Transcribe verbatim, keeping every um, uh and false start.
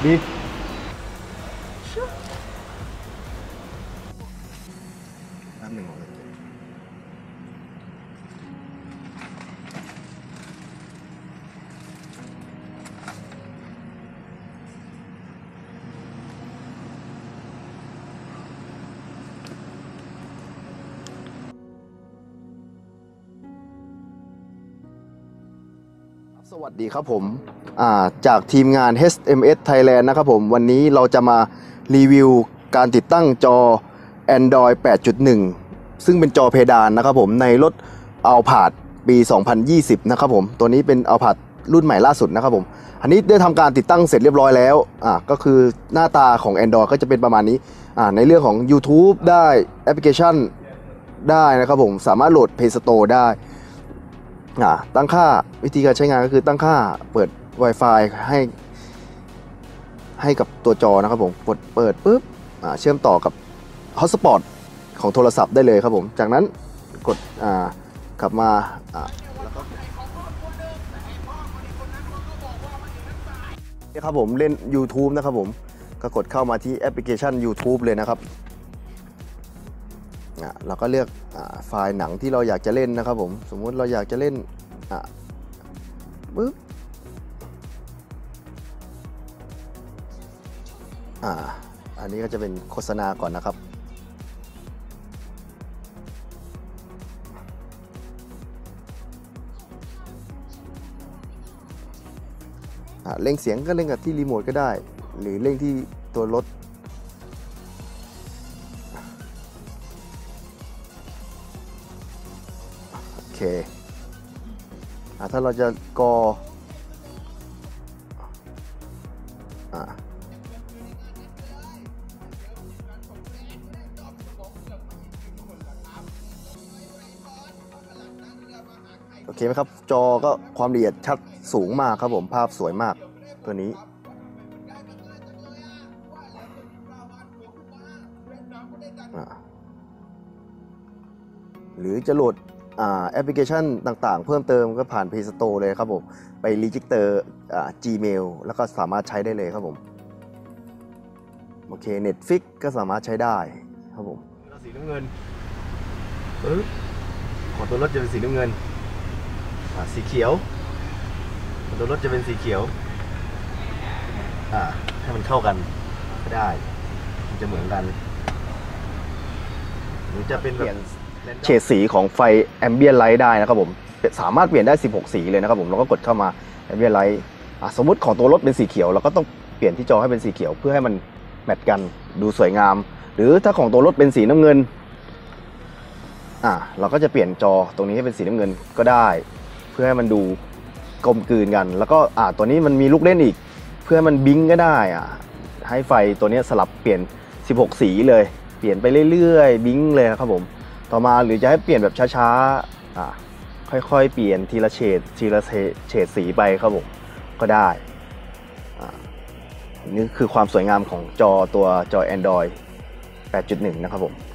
ดีน้ำหนึ่งของสวัสดีครับผมจากทีมงาน เอช เอ็ม เอส Thailand นะครับผมวันนี้เราจะมารีวิวการติดตั้งจอ Android แปดจุดหนึ่ง ซึ่งเป็นจอเพดานนะครับผมในรถ Alphard ปี สองพันยี่สิบ นะครับผมตัวนี้เป็น Alphard รุ่นใหม่ล่าสุดนะครับผมอันนี้ได้ทำการติดตั้งเสร็จเรียบร้อยแล้วอ่าก็คือหน้าตาของ Android ก็จะเป็นประมาณนี้อ่าในเรื่องของ YouTube ได้แอปพลิเคชันได้นะครับผมสามารถโหลด Play Store ได้ตั้งค่าวิธีการใช้งานก็คือตั้งค่าเปิด Wi-Fi ให้ให้กับตัวจอนะครับผมกดเปิดปุ๊บเชื่อมต่อกับ Hotspot ของโทรศัพท์ได้เลยครับผมจากนั้นกดกลับมาแล้วก็นี่ครับผมเล่น YouTube นะครับผมก็กดเข้ามาที่แอปพลิเคชัน YouTube เลยนะครับเราก็เลือกไฟล์หนังที่เราอยากจะเล่นนะครับผมสมมุติเราอยากจะเล่นปึ๊บอ่าอันนี้ก็จะเป็นโฆษณาก่อนนะครับเร่งเสียงก็เร่งกับที่รีโมทก็ได้หรือเร่งที่ตัวรถโอเคถ้าเราจะกออ่าโอเคไหมครับจอก็ความละเอียดชัดสูงมากครับผมภาพสวยมากตัวนี้หรือจะโหลดแอปพลิเคชันต่างๆเพิ่มเติมก็ผ่าน Play Store เลยครับผมไปรีจิสเตอร์ Gmail แล้วก็สามารถใช้ได้เลยครับผมโอเค Netflix ก็สามารถใช้ได้ครับผมสีน้ำเงินปึ๊บของตัวรถจะเป็นสีน้ำเงินสีเขียวของตัวรถจะเป็นสีเขียวให้มันเข้ากันก็ได้มันจะเหมือนกันหรือจะเป็นแบบเฉดสีของไฟแอมเบียนไลท์ได้นะครับผมสามารถเปลี่ยนได้สิบหกสีเลยนะครับผมเราก็กดเข้ามาแอมเบียนไลท์สมมุติของตัวรถเป็นสีเขียวเราก็ต้องเปลี่ยนที่จอให้เป็นสีเขียวเพื่อให้มันแมทกันดูสวยงามหรือถ้าของตัวรถเป็นสีน้ำเงินอ่าเราก็จะเปลี่ยนจอตรงนี้ให้เป็นสีน้ำเงินก็ได้เพื่อให้มันดูกลมกลืนกันแล้วก็อ่าตัวนี้มันมีลูกเล่นอีกเพื่อให้มันบิงก็ได้อ่ะให้ไฟตัวนี้สลับเปลี่ยนสิบหกสีเลยเปลี่ยนไปเรื่อยๆบิงเลยครับผมต่อมาหรือจะให้เปลี่ยนแบบช้าๆอ่าค่อยๆเปลี่ยนทีละเฉดทีละเฉดสีไปครับผมก็ได้อ่านี่คือความสวยงามของจอตัวจอ Android แปดจุดหนึ่ง นะครับผม